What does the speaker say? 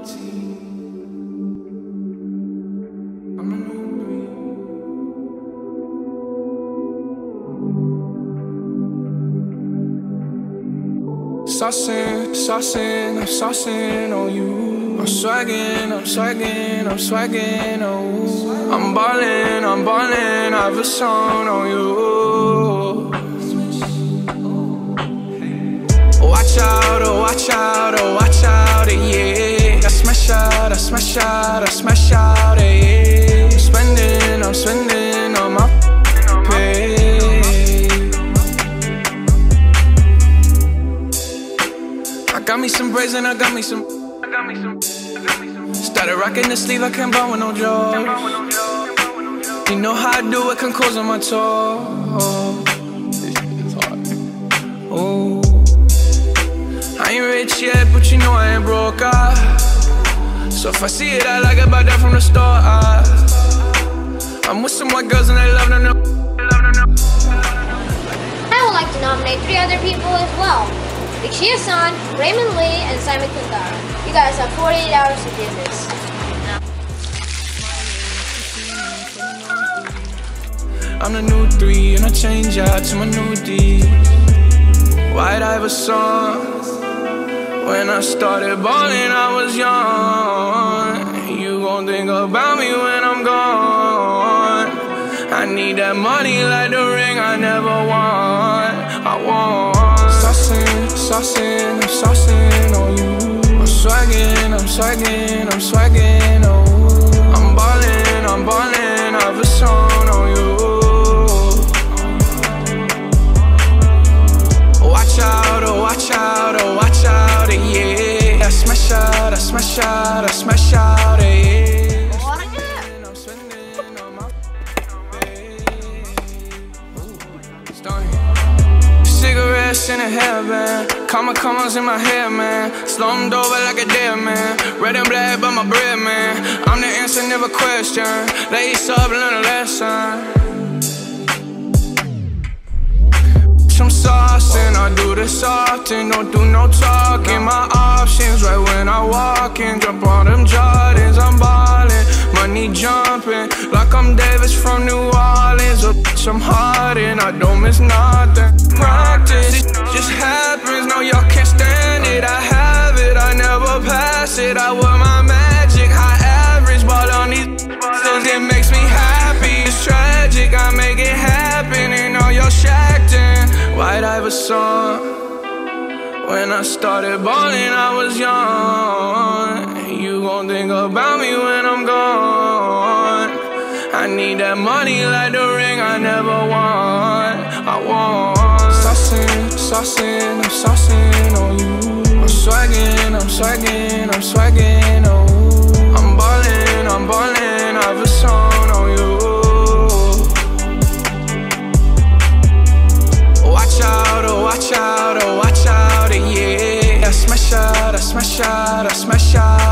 Saucing, I'm saucing on you. I'm swagging, oh. I'm ballin', I have a song on you. Watch out, oh watch out, oh watch out, yeah. I smash out, yeah. I'm spending on my pay. I got me some braids and I got me some. Started rocking the sleeve, I can't buy with no joy. You know how I do it, can close on my toe. Oh, I ain't rich yet, but you know I ain't broke. So if I see it, I like it, buy that from the store. I'm with some white girls and they love them. I would like to nominate 3 other people as well. Big Shia-san, Raymond Lee, and Simon Kundara. You guys have 48 hours to do this. I'm the new 3 and I change out to my new D. White Iverson. When I started ballin', I was young. You gon' think about me when I'm gone. I need that money like the ring I never won. I want saucing, I'm saucing on you. I'm swagging, oh. I'm ballin', I have a song on you. Watch out, oh watch out, yeah. I smash out, yeah. I'm spending on my cigarettes in a hairband, commas in my hair, man. Slumped over like a dead man. Red and black, but my bread, man. I'm the answer, never question. Lace up, learn a lesson. Some sauce and I do this often. Don't do no talking. My options right when I walk in. Jump on them Jordans, I'm ballin'. Money jumping like I'm Davis from New Orleans. Or I'm Harden, I don't miss nothing. Practice, it just happens. No, y'all can't stand it. I have it, I never pass it. I wear my magic, high average. Ball on these cause it makes me happy. It's tragic, I make it happen. And all y'all shacked in White Iverson. When I started ballin', I was young. You gon' think about me when I'm gone. I need that money like the ring I never won. I want saucing, I'm saucing on you. I'm swagging, oh. I'm ballin', I have a song on you. Watch out, oh watch out, yeah. I smash out,